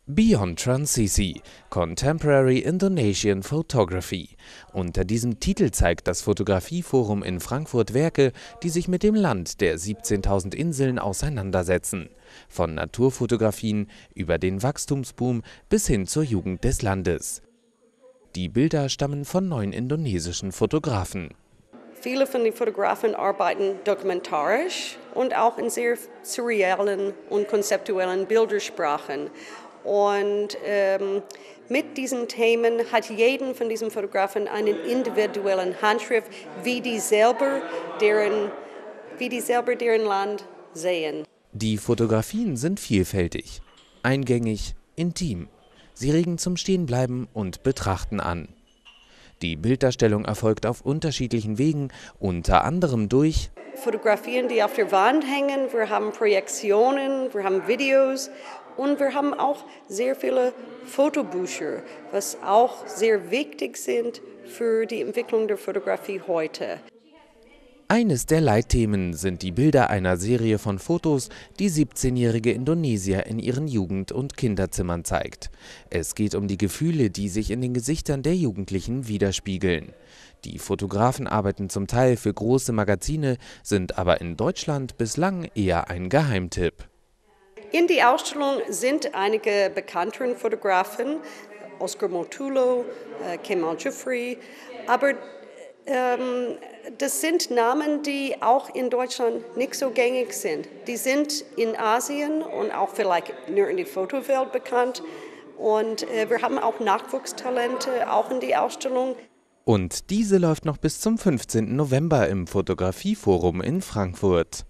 Beyond Transisi – Contemporary Indonesian Photography. Unter diesem Titel zeigt das Fotografieforum in Frankfurt Werke, die sich mit dem Land der 17.000 Inseln auseinandersetzen. Von Naturfotografien über den Wachstumsboom bis hin zur Jugend des Landes. Die Bilder stammen von 9 indonesischen Fotografen. Viele von den Fotografen arbeiten dokumentarisch und auch in sehr surrealen und konzeptuellen Bildersprachen. Und mit diesen Themen hat jeden von diesen Fotografen einen individuellen Handschrift, wie die selber deren Land sehen. Die Fotografien sind vielfältig, eingängig, intim. Sie regen zum Stehenbleiben und Betrachten an. Die Bilddarstellung erfolgt auf unterschiedlichen Wegen, unter anderem durch Fotografien, die auf der Wand hängen, wir haben Projektionen, wir haben Videos und wir haben auch sehr viele Fotobücher, was auch sehr wichtig sind für die Entwicklung der Fotografie heute. Eines der Leitthemen sind die Bilder einer Serie von Fotos, die 17-jährige Indonesier in ihren Jugend- und Kinderzimmern zeigt. Es geht um die Gefühle, die sich in den Gesichtern der Jugendlichen widerspiegeln. Die Fotografen arbeiten zum Teil für große Magazine, sind aber in Deutschland bislang eher ein Geheimtipp. In die Ausstellung sind einige bekanntere Fotografen, Oscar Motulo, Kemal Jufri, aber das sind Namen, die auch in Deutschland nicht so gängig sind. Die sind in Asien und auch vielleicht nur in der Fotowelt bekannt. Und wir haben auch Nachwuchstalente, auch in die Ausstellung. Und diese läuft noch bis zum 15. November im Fotografieforum in Frankfurt.